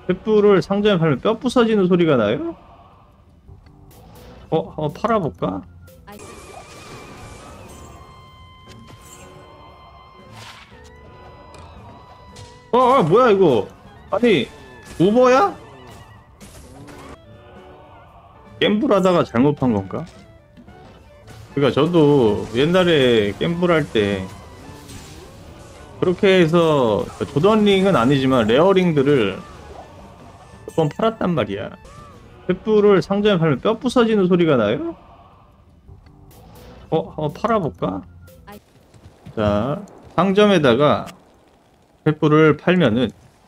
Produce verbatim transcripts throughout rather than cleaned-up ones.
횃불을 상점에 팔면 뼈 부서지는 소리가 나요? 어? 한번 팔아볼까? 어, 어 뭐야 이거? 아니 우버야? 갬블하다가 잘못 판 건가? 그러니까 저도 옛날에 갬블할 때 그렇게 해서 조던링은 아니지만 레어링들을 몇 번 팔았단 말이야. 횃불을 상점에 팔면 뼈 부서지는 소리가 나요? 어? 한번 팔아볼까? 자, 상점에다가 횃불을 팔면은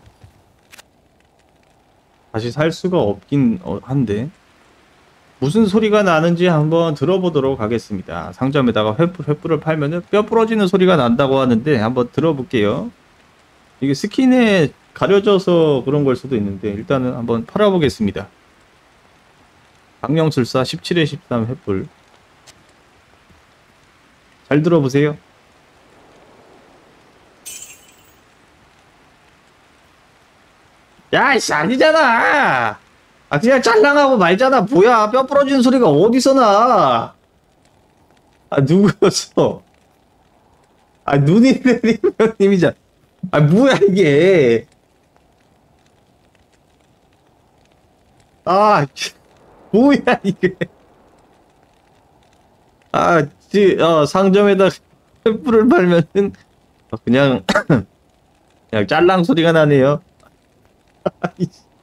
다시 살 수가 없긴 어, 한데 무슨 소리가 나는지 한번 들어보도록 하겠습니다. 상점에다가 횃불, 횃불을 팔면은 뼈 부러지는 소리가 난다고 하는데 한번 들어볼게요. 이게 스킨에 가려져서 그런 걸 수도 있는데 일단은 한번 팔아보겠습니다. 강령술사 십칠에 십삼 횃불 잘 들어보세요. 야이씨 아니잖아. 아 그냥 짤랑하고 말잖아. 뭐야 뼈 부러지는 소리가 어디서 나. 아 누구였어. 아 눈이 내리면 님이잖아. 아 뭐야 이게. 아 뭐야 이게. 아 지, 어, 상점에다 횃불을 팔면은 그냥 그냥 짤랑 소리가 나네요.